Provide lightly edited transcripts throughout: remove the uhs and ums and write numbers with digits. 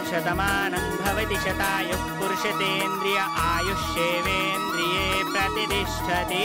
शतमानं भवति शतायुः पुरुषतेन्द्रिय आयुष्येवेन्द्रिये प्रतिष्ठति।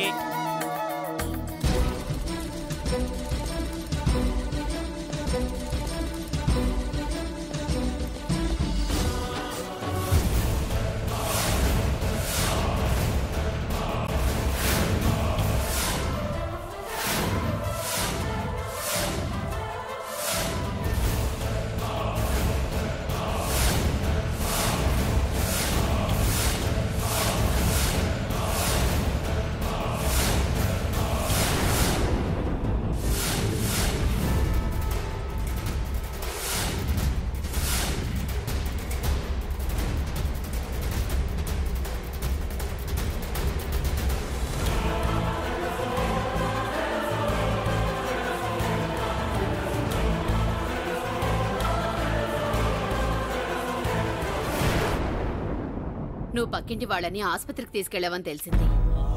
నువ్వు పక్కింటి వాళ్ళని ఆసుపత్రికి తీసుకెళ్లావని తెలిసింది.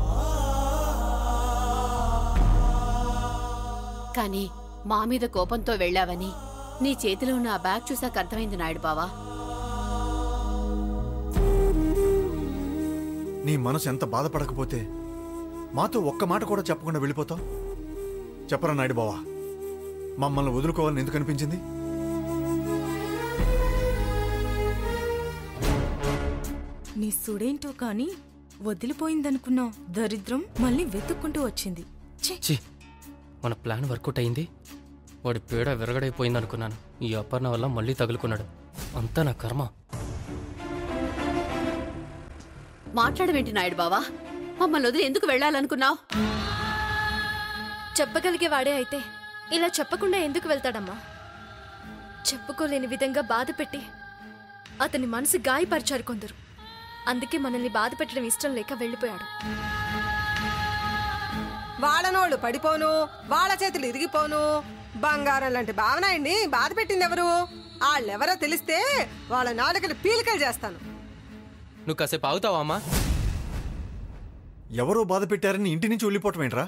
కానీ మా మీద కోపంతో వెళ్లావని నీ చేతిలో ఉన్న ఆ బ్యాగ్ చూసాక అర్థమైంది నాయుడు బావా. నీ మనసు ఎంత బాధపడకపోతే మాతో ఒక్క మాట కూడా చెప్పకుండా వెళ్ళిపోతావు? చెప్పరా నాయుడు బావా, మమ్మల్ని వదులుకోవాలని ఎందుకు అనిపించింది? నీ సుడేంటో కాని వదిలిపోయిందనుకున్నావు, దరిద్రం మళ్ళీ వెతుక్కుంటూ వచ్చింది. మన ప్లాన్ వర్కౌట్ అయింది. వాడి పేడ విరగడైపోయిందనుకున్నాను. ఈ అపర్ణ వల్ల మళ్ళీ తగులుకున్నాడు. అంతా నా కర్మ. మాట్లాడవేంటి నాయుడు బావా? మమ్మల్ని వదిలి ఎందుకు వెళ్లాలనుకున్నావు? చెప్పగలిగే వాడే అయితే ఇలా చెప్పకుండా ఎందుకు వెళ్తాడమ్మా? చెప్పుకోలేని విధంగా బాధ పెట్టి అతని మనసు గాయపరిచారు కొందరు. అందుకే మనల్ని బాధ పెట్టడం ఇష్టం లేక వెళ్ళిపోయాడు. వాళ్ళనోళ్ళు పడిపోను, వాళ్ళ చేతులు ఇరిగిపోను, బంగారం లాంటి భావనాయన్ని బాధ పెట్టింది ఎవరు? వాళ్ళెవరో తెలిస్తే వాళ్ళ నాలుకలు పీలికలు చేస్తాను. నువ్వు కాసేపు ఆగుతావా అమ్మా? ఎవరో బాధ పెట్టారని ఇంటి నుంచి వెళ్ళిపోవటం ఏంట్రా?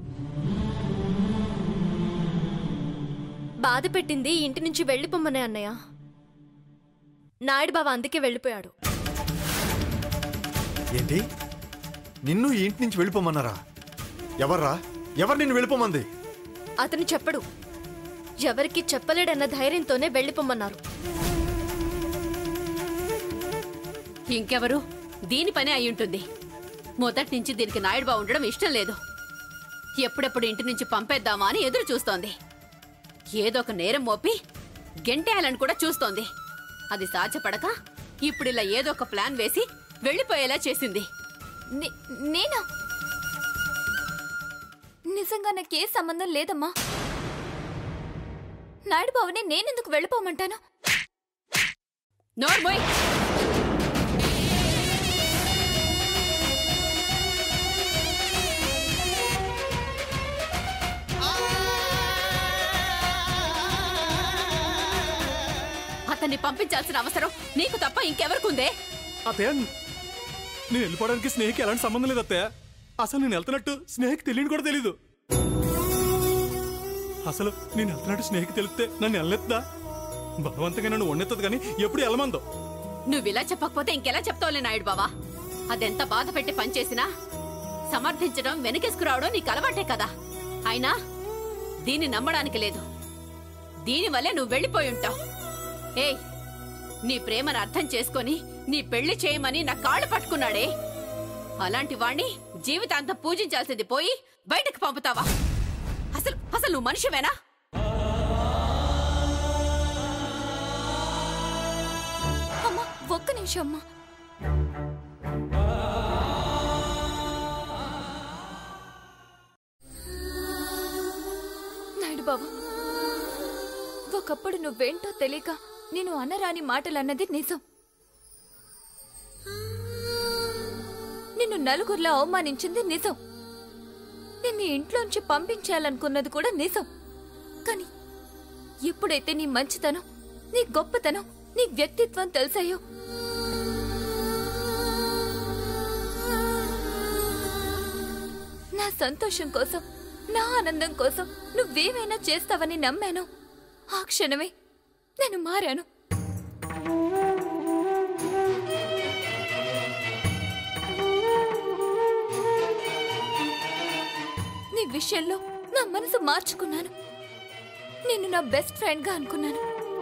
బాధ పెట్టింది ఇంటి నుంచి వెళ్ళిపోమ్మనే అన్నయ్య. నాయుడు బావ అందుకే వెళ్ళిపోయాడు. ఏంటి, నిన్ను ఈ ఇంటి నుంచి వెళ్ళిపోమన్నారా? ఎవర్రా? ఎవరు నిన్ను వెళ్ళిపోమంది? అతను చెప్పడు. ఎవరికి చెప్పలేడన్న ధైర్యంతోనే వెళ్ళిపోమన్నారు. ఇంకెవరు? దీని పని అయ్యుంటుంది. మొదటి నుంచి దీనికి నాయుడు బావ ఉండడం ఇష్టం లేదు. ఎప్పుడెప్పుడు ఇంటి నుంచి పంపేద్దామా అని ఎదురు చూస్తోంది. ఏదో ఒక నేరం మోపి గెంటేయాలని కూడా చూస్తోంది. అది సాధ్యపడక ఇప్పుడిలా ఏదో ఒక ప్లాన్ వేసి వెళ్ళిపోయేలా చేసింది. నేనా? నిజంగా నాకే సంబంధం లేదమ్మా. నాయుడు బావనే నేనెందుకు వెళ్ళిపోమంటాను? నోర్మోయ్! అతన్ని పంపించాల్సిన అవసరం నీకు తప్ప ఇంకెవరికుందే? అత్తయ్య, నేను వెళ్ళిపోవడానికి స్నేహికి ఎలాంటి సంబంధం లేదు అత్తయ్య. అసలు నేను వెళ్తున్నట్టు స్నేహికి తెలియని కూడా తెలీదు. అసలు నేను వెళ్తున్నట్టు స్నేహికి తెలిస్తే నన్ను వెళ్ళెత్తా? బలవంతంగా నన్ను వండెత్తదు కానీ ఎప్పుడు వెళ్ళమందో. నువ్విలా చెప్పకపోతే ఇంకెలా చెప్తావులే నాయుడు బావా. అదెంత బాధ పెట్టి పనిచేసినా సమర్థించడం, వెనకేసుకురావడం నీకు అలవాటే కదా. అయినా దీన్ని నమ్మడానికి లేదు. దీనివల్లే నువ్వు వెళ్ళిపోయి ఉంటావు. ఏయ్, నీ ప్రేమను అర్థం చేసుకొని నీ పెళ్లి చేయమని నా కాళ్ళు పట్టుకున్నాడే, అలాంటి వాణ్ణి జీవితాంతం పూజించాల్సింది పోయి బయటకు పంపుతావా? అసలు అసలు నువ్వు మనిషివేనా? అమ్మా, ఒక్క నిమిషం అమ్మా. నాయుడు బాబు, ఒకప్పుడు నువ్వేంటో తెలియక నేను అనరాని మాటలన్నది నిజం. నిన్ను నలుగురిలో అవమానించింది నిజం. నిన్ను ఇంట్లోంచి పంపించాలనుకున్నది కూడా నిజం. కానీ ఎప్పుడైతే నీ మంచితనం, నీ గొప్పతనం, నీ వ్యక్తిత్వం తెలిసాయో నా సంతోషం కోసం, నా ఆనందం కోసం నువ్వేమైనా చేస్తావని నమ్మాను. ఆ క్షణమే నేను మారాను. విషయంలో నా మనసు మార్చుకున్నాను. నిన్ను నా బెస్ట్ ఫ్రెండ్ గా అనుకున్నాను.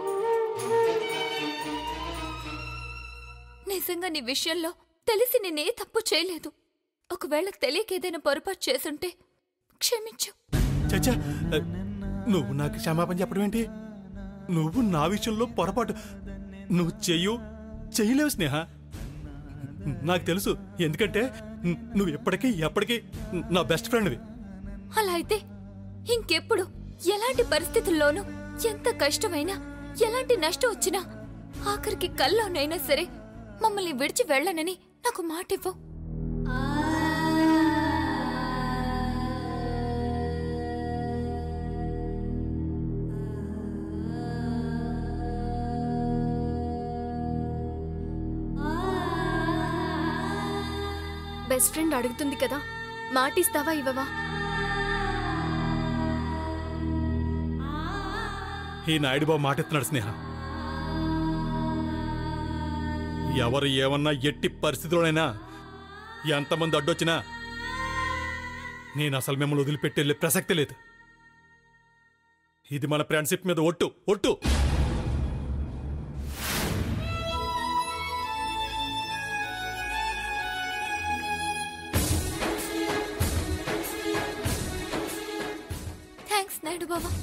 నిజంగా నీ విషయంలో తెలిసి నేనే తప్పు చేయలేదు. ఒకవేళ తెలియక ఏదైనా పొరపాటు చేసుంటే క్షమించు. చచ్చా, నువ్వు నాకు క్షమాపణ చెప్పడం ఏంటి? నువ్వు నా విషయంలో పొరపాటు నువ్వు చెయ్యలేవు స్నేహ. నాకు తెలుసు, ఎందుకంటే నువ్వు ఎప్పటికీ నా బెస్ట్ ఫ్రెండ్వి. అలా అయితే ఇంకెప్పుడు ఎలాంటి పరిస్థితుల్లోనూ ఎంత కష్టమైనా ఎలాంటి నష్టం వచ్చినా ఆఖరికి కల్లోనైనా సరే మమ్మల్ని విడిచి వెళ్ళనని నాకు మాటివ్వు. బెస్ట్ ఫ్రెండ్ అడుగుతుంది కదా, మాటిస్తావా ఇవ్వవా? ఈ నాయుడు బాబు మాటెత్తున్నాడు స్నేహ. ఎవరు ఏమన్నా ఎట్టి పరిస్థితుల్లోనైనా ఎంతమంది అడ్డొచ్చినా నేను అసలు మిమ్మల్ని వదిలిపెట్టేళ్ళే ప్రసక్తి లేదు. ఇది మన ఫ్రెండ్షిప్ మీద ఒట్టు. థ్యాంక్స్ నాయుడు బాబా.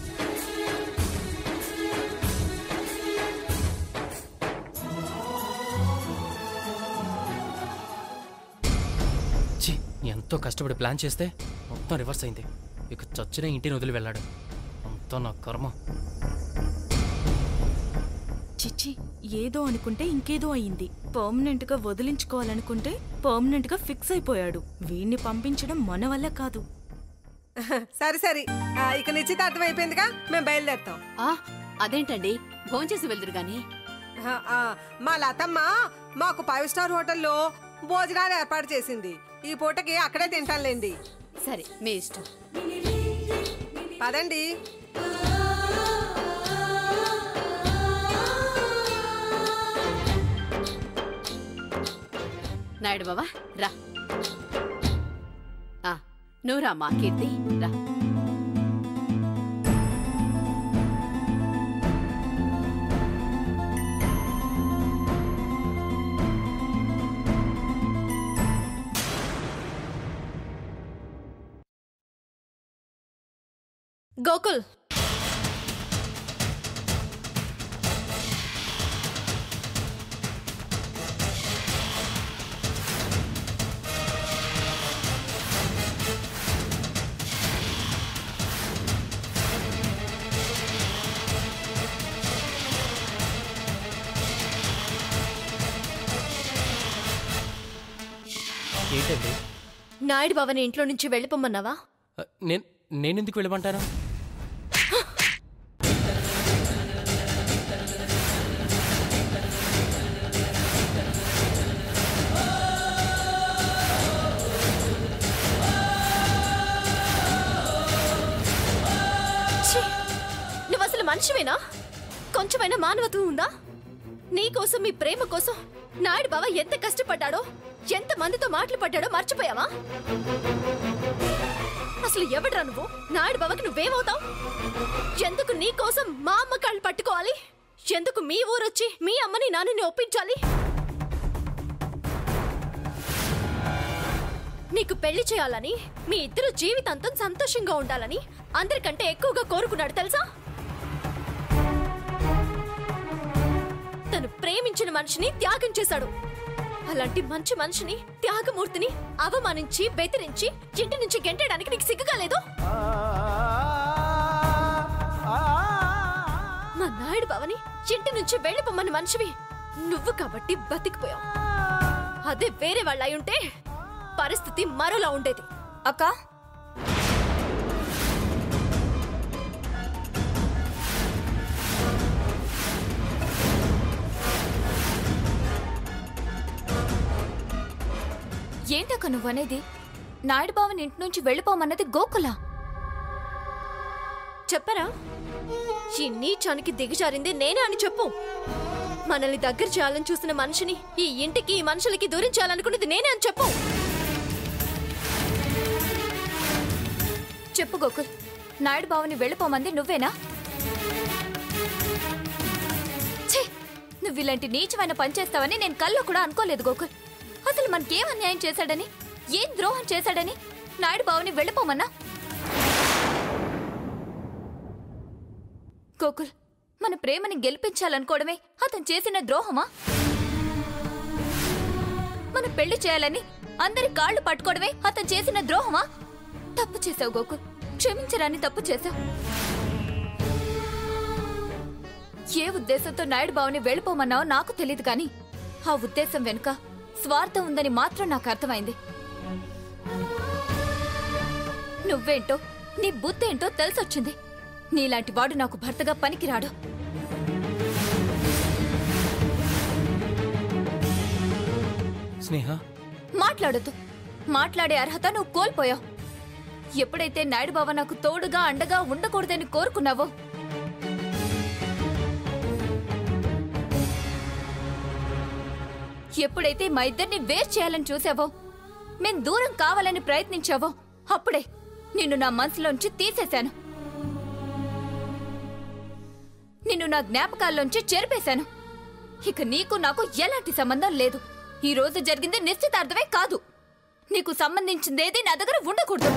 ఎంతో కష్టపడి ప్లాన్ చేస్తే మొత్తం రివర్స్ అయింది. ఇక చచ్చిన ఇంటిని వదిలి వెళ్ళాడు. అంతా నా కర్మ. చిచ్చి, ఏదో అనుకుంటే ఇంకేదో అయింది. పర్మనెంట్ గా వదిలించుకోవాలనుకుంటే పర్మనెంట్ గా ఫిక్స్ అయిపోయాడు. వీణ్ణి పంపించడం మన వల్ల కాదు. సరే ఇక నిశ్చితార్థం అయిపోయిందిగా, మేము బయలుదేరుతాం. అదేంటండి, భోంచేసి వెళ్దురు గాని. మా లతమ్మ మాకు 5 స్టార్ హోటల్లో భోజనాలు ఏర్పాటు చేసింది. ఈ పూటకి అక్కడే తింటానులేండి. సరే, మీ ఇష్టం. పదండి. నాయుడు బావా రా. నువ్వు రా మా కీర్తి, రా. గోకుల్, ఏంటండి? నాయుడు బావని ఇంట్లో నుంచి వెళ్ళిపోమన్నావా? నేనెందుకు వెళ్ళమంటాను? నువ్వు అసలు మనిషివేనా? కొంచెమైనా మానవత్వం ఉందా? నీకోసం, మీ ప్రేమ కోసం నాయుడు బావ ఎంత కష్టపడ్డాడో, ఎంత మందితో మాటలు పడ్డాడో మర్చిపోయావా? అసలు ఎవడ్రా నువ్వు? నాయుడు బావకి నువ్వేమవుతావు? ఎందుకు నీ కోసం మా అమ్మ కాళ్ళు పట్టుకోవాలి? ఎందుకు మీ ఊరొచ్చి మీ అమ్మని నాన్నని ఒప్పించాలి? నీకు పెళ్లి చేయాలని, మీ ఇద్దరు జీవితాంతం సంతోషంగా ఉండాలని అందరికంటే ఎక్కువగా కోరుకున్నాడు తెలుసా? తను ప్రేమించిన మనిషిని త్యాగం చేశాడు. అలాంటి మంచి మనిషిని, త్యాగమూర్తిని అవమానించి, బెదిరించి ఇంటి నుంచి గెంటడానికి నీకు సిగ్గుగా లేదు? మా నాయుడు బావని ఇంటి నుంచి వెళ్ళిపోమని మనిషివి నువ్వు కాబట్టి బతికిపోయావు. అదే వేరే వాళ్ళ అయి ఉంటే పరిస్థితి మరోలా ఉండేది. అక్క, ఏంటక్క నువ్వనేది? నాయుడు బావని ఇంటి నుంచి వెళ్ళిపోమన్నది గోకులా? చెప్పరా? ఈ నీచానికి దిగజారింది నేనే అని చెప్పు. మనల్ని దగ్గర చేయాలని చూసిన మనిషిని ఈ ఇంటికి, ఈ మనుషులకి దూరం చేయాలనుకున్నది నేనే అని చెప్పు. చెప్పు గోకుల్, నాయుడు బావని వెళ్ళిపోమంది నువ్వేనా? ఛీ, నువ్వు ఇలాంటి నీచమైన పని చేస్తావని నేను కల్లో కూడా అనుకోలేదు గోకుల్. అసలు మనకేం అన్యాయం చేశాడని, ఏం ద్రోహం చేశాడని నాయుడు బావని వెళ్ళిపోమన్నా? గోకుల్, మన ప్రేమని గెలిపించాలనుకోవడమే అతను చేసిన ద్రోహమా? మన పెళ్లి చేయాలని అందరి కాళ్ళు పట్టుకోవడమే అతను చేసిన ద్రోహమా? తప్పు చేసావు గోకుల్, క్షమించరాని తప్పు చేశావు. ఏ ఉద్దేశంతో నాయుడు బావని వెళ్ళిపోమన్నావో నాకు తెలియదు కానీ ఆ ఉద్దేశం వెనుక స్వార్థం ఉందని మాత్రం నాకు అర్థమైంది. నువ్వేంటో నీ బుద్ధేంటో తెలిసొచ్చింది. నీలాంటి వాడు నాకు భర్తగా పనికిరాడు. స్నేహ, మాట్లాడొద్దు. మాట్లాడే అర్హత నువ్వు కోల్పోయావు. ఎప్పుడైతే నాయుడు బావ నాకు తోడుగా అండగా ఉండకూడదని కోరుకున్నావో, ఎప్పుడైతే మా ఇద్దరిని వేరు చేయాలని చూసావో, మేం దూరం కావాలని ప్రయత్నించావో, అప్పుడే నిన్ను నా మనసులోంచి తీసేశాను. నిన్ను నా జ్ఞాపకాల్లోంచి చెరిపేశాను. ఇక నీకు నాకు ఎలాంటి సంబంధం లేదు. ఈ రోజు జరిగింది నిశ్చితార్థమే కాదు. నీకు సంబంధించిందేది నా దగ్గర ఉండకూడదు.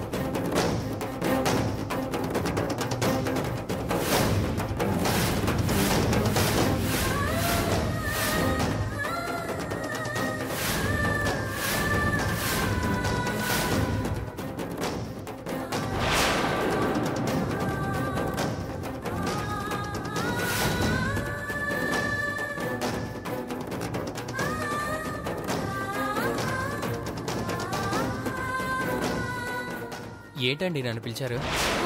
ఏంటండి నన్ను పిలిచారు?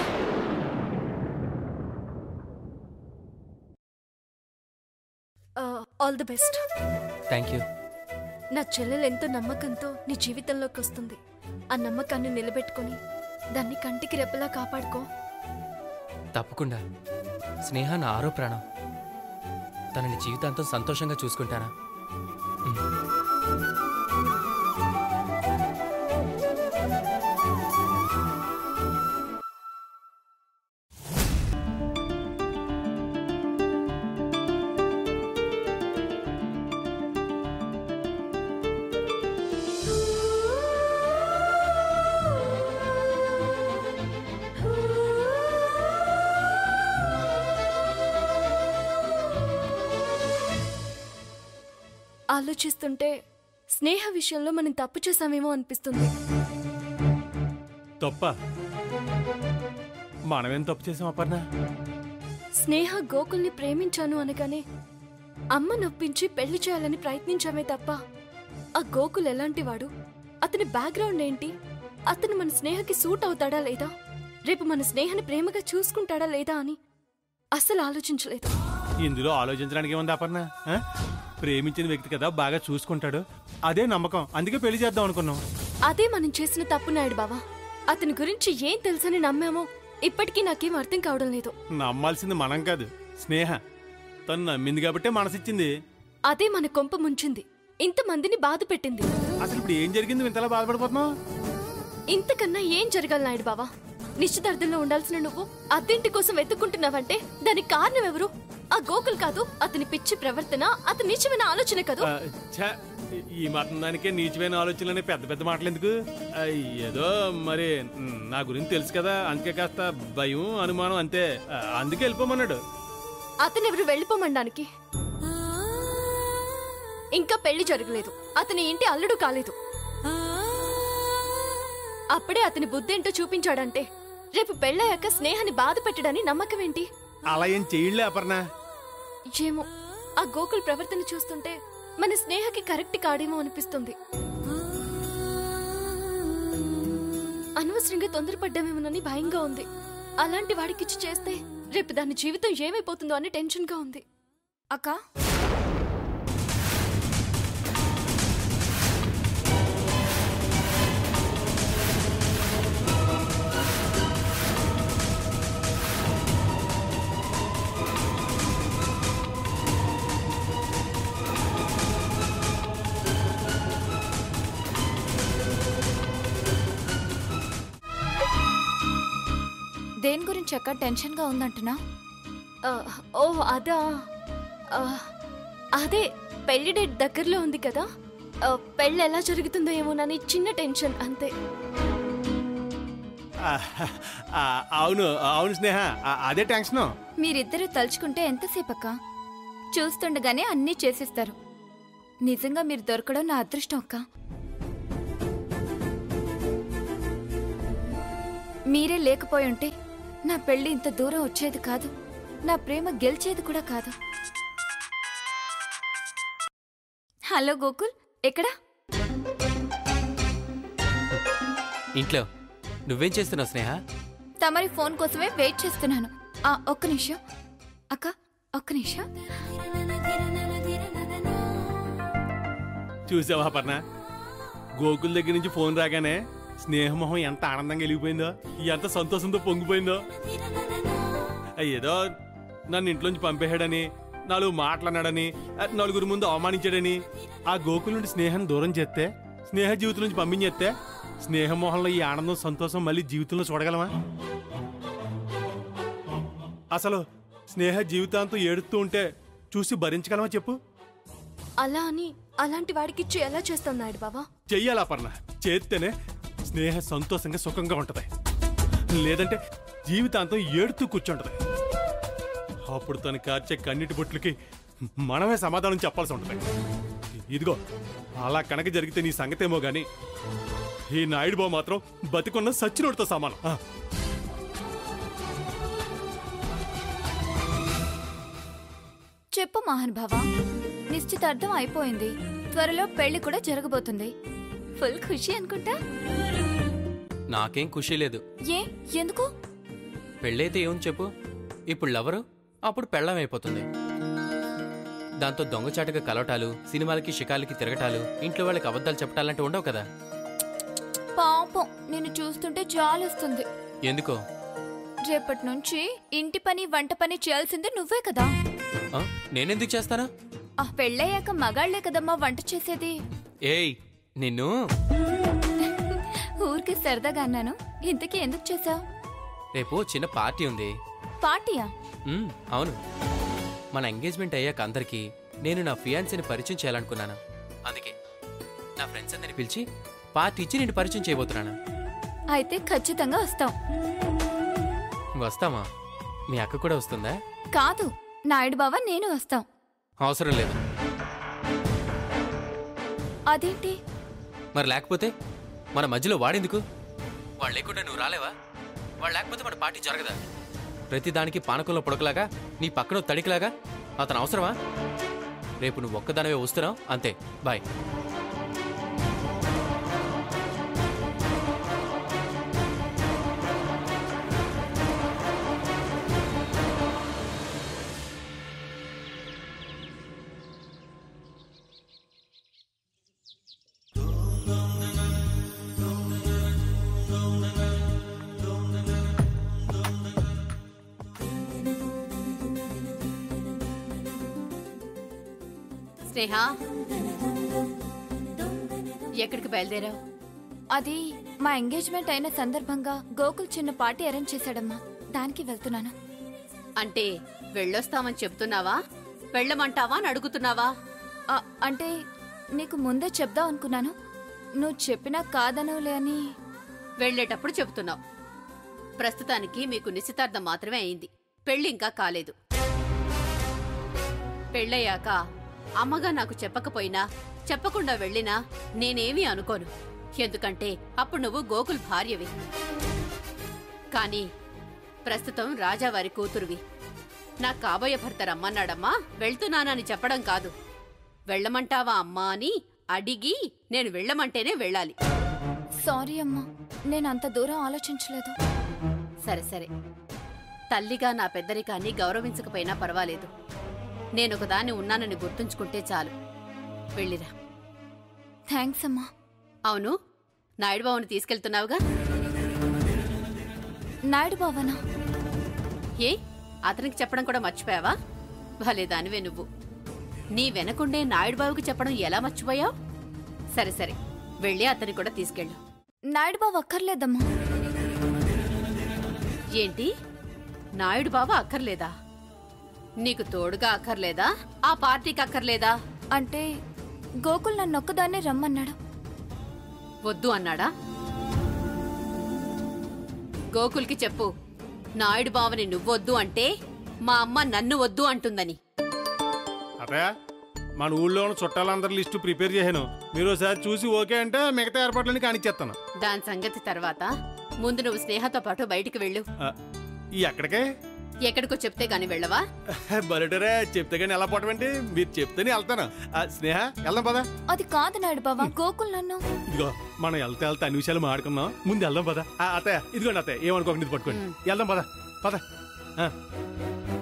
All the best. Thank you. నా చెల్లెలు ఎంతో నమ్మకంతో నీ జీవితంలోకి వస్తుంది. ఆ నమ్మకాన్ని నిలబెట్టుకొని దాన్ని కంటికి రెప్పలా కాపాడుకో. తప్పకుండా. స్నేహ నా ఆరో ప్రాణం. తనని జీవితాంతం సంతోషంగా చూసుకుంటానా? ఆలోచిస్తుంటే స్నేహ విషయంలో మనం తప్పు చేశామేమో అనిపిస్తుంది. తప్ప? మనమేం తప్పు చేసాం అపర్ణ? స్నేహ గోకుల్ని ప్రేమించాను అనగానే అమ్మ నొప్పించి పెళ్లి చేయాలని ప్రయత్నించామే తప్ప ఆ గోకుల్ ఎలాంటివాడు, అతని బ్యాక్గ్రౌండ్ ఏంటి, అతను మన స్నేహకి సూట్ అవుతాడా లేదా, రేపు మన స్నేహని ప్రేమగా చూసుకుంటాడా లేదా అని అస్సలు ఆలోచించలేదు. ఇందులో ఆలోచించడానికి ఏముంది అపర్ణ? ప్రేమించిన వ్యక్తి కదా, బాగా చూసుకుంటాడు, అదే నమ్మకం, అందుకే పెళ్లి చేద్దాం అనుకున్నాం. అదే మనం చేసిన తప్పు నాయుడు బావా. అతని గురించి ఏం తెలుసని నమ్మామో ఇప్పటికీ నాకేం అర్థం కావడం లేదు. నమ్మాల్సింది మనం కాదు, స్నేహ. తను నమ్మింది కాబట్టి మనసిచ్చింది. అదే మన కొంప ముంచింది, ఇంతమందిని బాధ పెట్టింది. అసలు ఇప్పుడు ఏం జరిగింది ఇంతలా బాధపడిపోతున్నావు? ఇంతకన్నా ఏం జరగాలి నాయుడు బావా? నిశ్చితార్థంలో ఉండాల్సిన నువ్వు అద్దెంటి కోసం వెతుక్కుంటున్నావంటే దానికి కారణం ఎవరు? ఆ గోకుల్ కాదు, అతని పిచ్చి ప్రవర్తన, అతని నీచమైన ఆలోచన కాదు. ఈ మాత్రం దానికే నీచమైన ఆలోచనలనే పెద్ద పెద్ద మాటలు ఎందుకు? ఏదో మరి నా గురించి తెలుసు కదా, అందుకే కాస్త భయం అనుమానం అంతే, అందుకే వెళ్ళిపోమన్నాడు. అతనెవరు వెళ్ళిపోమనడానికి? ఇంకా పెళ్లి జరగలేదు, అతని ఇంటి అల్లుడు కాలేదు. అప్పుడే అతని బుద్ధేంటో చూపించాడంటే రేపు పెళ్ళయ్యాక స్నేహాన్ని బాధ పెట్టడని నమ్మకం ఏంటి? అలా ఏం చేయలే అపర్ణ. ఏమో, ఆ గోకుల్ ప్రవర్తన చూస్తుంటే మన స్నేహకి కరెక్ట్ కాడేమో అనిపిస్తుంది. అనవసరంగా తొందరపడ్డామేమోనని భయంగా ఉంది. అలాంటి వాడికిచ్చి చేస్తే రేపు దాని జీవితం ఏమైపోతుందో అని టెన్షన్ గా ఉంది. అక్క, దేని గురించి అక్క టెన్షన్గా ఉందంటున్నా? ఓ అదా అదే పెళ్లి డేట్ దగ్గరలో ఉంది కదా, పెళ్ళి ఎలా జరుగుతుందో ఏమోనని చిన్న టెన్షన్ అంతే. అవును అవును స్నేహ, అదే టెన్షన్. మీరిద్దరూ తలుచుకుంటే ఎంతసేపు అక్క? చూస్తుండగానే అన్నీ చేసేస్తారు. నిజంగా మీరు దొరకడం నా అదృష్టం అక్క. మీరే లేకపోయి ఉంటే నా పెళ్లి ఇంత దూరం వచ్చేది కాదు, నా ప్రేమ గెలిచేది కూడా కాదు. హలో గోకుల్, ఎక్కడా? ఇంట్లో. నువ్వేం చేస్తున్నావు స్నేహ? తమరి ఫోన్ కోసమే వెయిట్ చేస్తున్నాను. ఒక్క నిమిషం అక్క, ఒక్క నిమిషం. చూసావా అపర్ణ, గోకుల్ దగ్గర నుంచి ఫోన్ రాగానే స్నేహమోహం ఎంత ఆనందంగా వెలిగిపోయిందో, ఎంత సంతోషంతో పొంగిపోయిందో. ఏదో నన్ను ఇంట్లోంచి పంపేశాడని, 4 మాటలన్నాడని, నలుగురు ముందు అవమానించాడని ఆ గోకుల్ నుండి స్నేహాన్ని దూరం చేస్తే, స్నేహ జీవితం నుంచి పంపించేస్తే, స్నేహమోహంలో ఈ ఆనందం సంతోషం మళ్ళీ జీవితంలో చూడగలమా? అసలు స్నేహ జీవితాంతం ఏడుస్తూ ఉంటే చూసి భరించగలమా చెప్పు? అలా అని అలాంటి వాడికిచ్చి ఎలా చేస్తాం నాయుడు బావా? చెయ్యాలా పర్ణ, చేస్తేనే స్నేహ సంతోషంగా సుఖంగా ఉంటది, లేదంటే జీవితాంతం ఏడుతూ కూర్చుంటది. అప్పుడు తను కార్చే కన్నిటి బొట్లకి మనమే సమాధానం చెప్పాల్సి ఉంటది. ఇదిగో అలా కనుక జరిగితే నీ సంగతేమో గాని ఈ నాయుడు బావ మాత్రం బతికున్న సచ్చినోడితో సమానం. చెప్పు మహానుభావా, నిశ్చితార్థం అయిపోయింది, త్వరలో పెళ్లి కూడా జరగబోతుంది. ఫుల్ ఖుషి అనుకుంటా. నాకేం ఖుషి లేదు. ఏ, ఎందుకు? పెళ్ళైతే ఏముంది చెప్పు, ఇప్పుడు లవరు, అప్పుడు పెళ్ళం అయిపోతుంది. దాంతో దొంగచాటుగా కలవటాలు, సినిమాలకి షికార్లకి తిరగటాలు, ఇంట్లో వాళ్ళకి అబద్ధాలు చెప్పటాలంటే ఉండవు కదా. పాపం, నిన్ను చూస్తుంటే జాలేస్తుంది. ఎందుకో? రేపటి నుంచి ఇంటి పని వంట పని చేయాల్సింది నువ్వే కదా. నేనెందుకు చేస్తానా? పెళ్ళయ్యాక మగాళ్లే కదమ్మా వంట చేసేది. ఏయ్ నిన్ను ఊరికి సరదాగా అన్నాను, ఇంతకీ ఎందుకు చేసావు? రేపు చిన్న పార్టీ ఉంది. పార్టీయా? అవును, మన ఎంగేజ్మెంట్ అయ్యాక అందరికీ నేను నా ఫియాన్సీని పరిచయం చేయాలనుకున్నాను. అందుకే నా ఫ్రెండ్స్ అందరిని పిలిచి పార్టీ ఇచ్చి నేను పరిచయం చేయబోతున్నాను. అయితే ఖచ్చితంగా వస్తాం. వస్తామా? మీ అక్క కూడా వస్తుందా? కాదు, నాయుడు బావ నేను వస్తాం. అవసరం లేదు. అదేంటి? మరి లేకపోతే మన మధ్యలో వాడేందుకు? వాళ్ళు లేకుండా నువ్వు రాలేవా? వాళ్ళు లేకపోతే మన పార్టీ జరగదా? ప్రతిదానికి పానకంలో పొడకలాగా, నీ పక్కన తడికిలాగా అతను అవసరమా? రేపు నువ్వు ఒక్కదానివే వస్తున్నావు, అంతే. బాయ్. స్నేహ, ఎక్కడికి బయలుదేరావు? అది మా ఎంగేజ్మెంట్ అయిన సందర్భంగా గోకుల్ చిన్న పార్టీ అరేంజ్ చేశాడమ్మా, దానికి వెళ్తున్నాను. అంటే వెళ్ళొస్తామని చెప్తున్నావా, వెళ్ళమంటావా అని అడుగుతున్నావా? అంటే నీకు ముందే చెప్దాం అనుకున్నాను, నువ్వు చెప్పినా కాదనవులే అని. వెళ్ళేటప్పుడు చెబుతున్నావు. ప్రస్తుతానికి మీకు నిశ్చితార్థం మాత్రమే అయింది, పెళ్లి ఇంకా కాలేదు. పెళ్ళయ్యాక అమ్మగా నాకు చెప్పకపోయినా, చెప్పకుండా వెళ్ళినా నేనేమీ అనుకోను. ఎందుకంటే అప్పుడు నువ్వు గోకుల్ భార్యవి. కానీ ప్రస్తుతం రాజావారి కూతురువి. నా కాబోయే భర్త రమ్మన్నాడమ్మా, వెళ్తున్నానని చెప్పడం కాదు. వెళ్ళమంటావా అమ్మా అని అడిగి నేను వెళ్ళమంటేనే వెళ్ళాలి. సారీ అమ్మా, నేను అంత దూరం ఆలోచించలేదు. సరే సరే, తల్లిగా నా పెద్దరికాన్ని గౌరవించకపోయినా పర్వాలేదు. నేనొకదాన్ని ఉన్నానని గుర్తుంచుకుంటే చాలు. వెళ్ళిరా. థ్యాంక్స్ అమ్మా. అవును, నాయుడు బావని తీసుకెళ్తున్నావుగా? నాయుడు బావనా? ఏ, అతనికి చెప్పడం కూడా మర్చిపోయావా? భలే దానివే నువ్వు. నీ వెనకుండే నాయుడు బావుకి చెప్పడం ఎలా మర్చిపోయావు? సరే సరే, వెళ్ళి అతని కూడా తీసుకెళ్ళు. నాయుడు బావ అక్కర్లేదమ్మా. ఏంటి నాయుడు బావ అక్కర్లేదా? నీకు తోడుగా అక్కర్లేదా? ఆ పార్టీకి అక్కర్లేదా? అంటే గోకుల్ నన్నొక్కదాన్నే రమ్మన్నాడు. వద్దు అన్నాడా? గోకుల్కి చెప్పు, నాయుడు బావని నువ్వొద్దు అంటే మా అమ్మ నన్ను వద్దు అంటుందని. అదే మన ఊళ్ళో ఉన్న చుట్టాలందరి లిస్టు ప్రిపేర్ చేశాను. మీరు ఒకసారి చూసి ఓకే అంటే మిగతా ఏర్పాట్లన్నీ కానిచ్చేస్తాను. దాని సంగతి తర్వాత. ముందు నువ్వు స్నేహతో పాటు బయటికి వెళ్ళు. ఎక్కడికే? ఎక్కడికో చెప్తే గాని వెళ్ళవా? బరటరే చెప్తే గానీ ఎలా పోవటమేంటి? మీరు చెప్తేనే వెళ్తాను. స్నేహ వెళ్దాం పదా. అది కాదు నాయుడు బావా, గోకుల్ నన్ను. ఇదిగో మనం వెళ్తే అన్ని విషయాలు మాడుకున్నాం. ముందు వెళ్దాం పదా. అత్తయ్య ఇదిగోండి అత్తయ్య, ఏమనుకోకండి, ఇది పట్టుకోండి. వెళ్దాం పదా పద.